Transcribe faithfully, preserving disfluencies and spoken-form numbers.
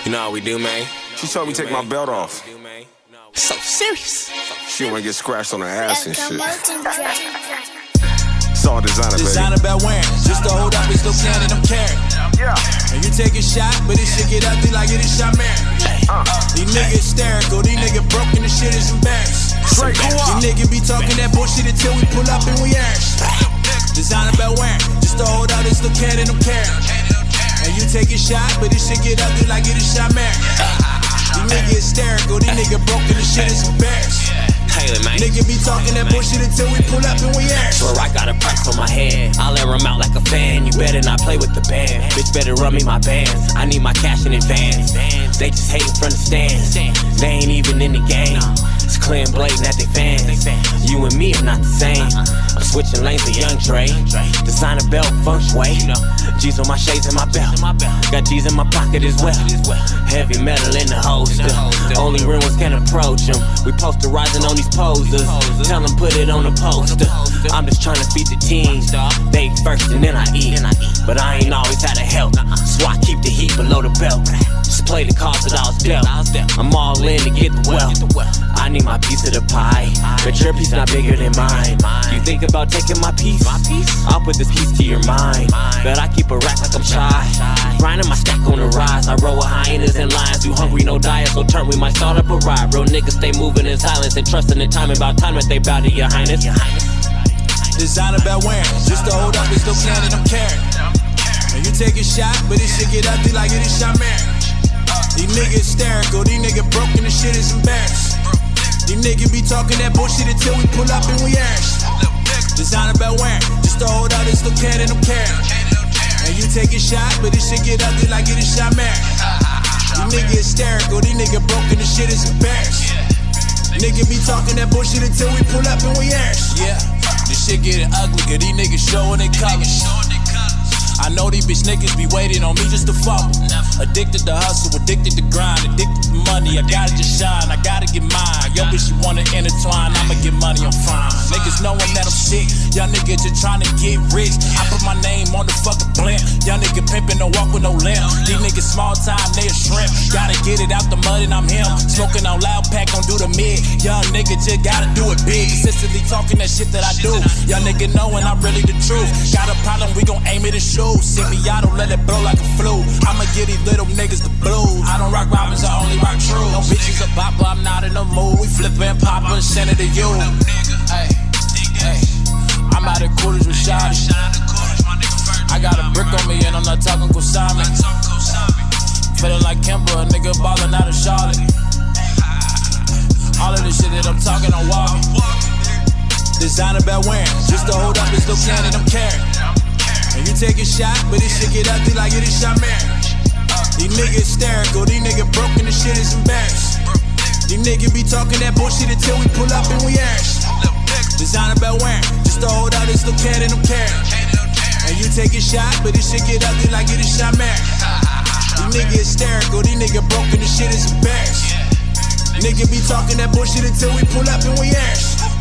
You know how we do, man. She told me to take my belt off. So serious. She wanna get scratched on her ass and shit. It's all designer, baby. Designer about wearing. Just to hold up, it's still cannon, I'm carrying. Yeah. And you take a shot, but this shit get ugly like it is shot man. Uh. These niggas hysterical, these niggas broken, this shit is embarrassed. Straight go up. These niggas be talking that bullshit until we pull up and we ash. Designer about wearing. Just to hold out, it's still cannon, I'm carrying. And you take a shot, but this shit get ugly like it is shot man. These niggas hysterical, these niggas broken, this shit is embarrassed. Nigga be talking that bullshit until we pull up and we ash. Swear I got a price on my head. I'll air 'em out like a fan. You better not play with the band. Bitch better run me my bands. I need my cash in advance. They just hating from the stands. They ain't even in the game. It's clear and blatant at they fans. You and me are not the same. I'm switching lanes with Young Dre. Designer belt, feng shui. G's on my shades and my belt. Got G's in my pocket as well. Heavy metal in the holster. Only real ones can approach them. We posterizing on these posers. Tell them put it on the poster. I'm just trying to feed the team. They first and then I eat. But I ain't always had to help. So I keep the heat below the belt. Just play the cards that I was dealt. I'm all in to get the wealth. I need my piece of the pie, but your piece not bigger than mine. You think about taking my piece? I'll put this piece to your mind. But I keep a rack like I'm shy. Grinding my stack on the rise. I roll with hyenas and lions. You hungry, no diet, so turn we might start up a ride. Real niggas stay moving in silence and trusting in time. About time that they bow to your highness. Designer about wearing. Just to hold up, it's still cannon, I'm carrying. And you take a shot, but this shit get ugly like it is shot man. These niggas hysterical, these niggas broken, this shit is embarrassed. These niggas be talking that bullshit until we pull up and we ash. Designer about wearing. Just to hold out, it's still cannon, I'm carrying. And you take a shot, but this shit get ugly like it is shot man. These niggas hysterical, these niggas broken, this shit is embarrassed. Niggas be talking that bullshit until we pull up and we ash. Yeah, this shit getting ugly, cause these niggas showing their colors. I know these bitch niggas be waiting on me just to fall. Addicted to hustle, addicted to grind, addicted to money. I gotta just shine, I gotta get mine. Yo bitch, you wanna intertwine, I'ma get money, I'm fine. Niggas knowing that I'm sick, y'all niggas just trying to get rich. I put my name on the fucking blimp. Y'all niggas pimpin', don't walk with no limp. These niggas small time, they a shrimp. Gotta get it out the mud and I'm him. Smoking on loud pack, don't do the mid. Young nigga just gotta do it big. Consistently talking that shit that I do. Y'all niggas knowing I'm really the truth. Got a problem, we gon' aim it and shoot. Send me out, don't let it blow like a flu. I'ma get these little niggas the blues. I don't rock robbers, I only rock true. No bitches a bopper, I'm not in the mood. We flippin' popper and send it to you. Hey, hey, I'm out of quarters with Shotty. I got a brick on me and I'm not talking Kusami. Feeling like Kimber, a nigga ballin' out of Charlotte. All of this shit that I'm talking, I'm walking. Designer about wearing. Just to hold up, it's still cannon, I'm carrying. And you take a shot, but this shit get ugly like it is shot man. These niggas hysterical, these niggas broken, this shit is embarrassed. These niggas be talking that bullshit until we pull up and we ash. Designer about wearing. Just to hold out, it's still cannon, I'm carrying. And you take a shot, but this shit get ugly like it is shot man. These niggas hysterical, these niggas broken, this shit is embarrassed. Niggas be talking that bullshit until we pull up and we ash.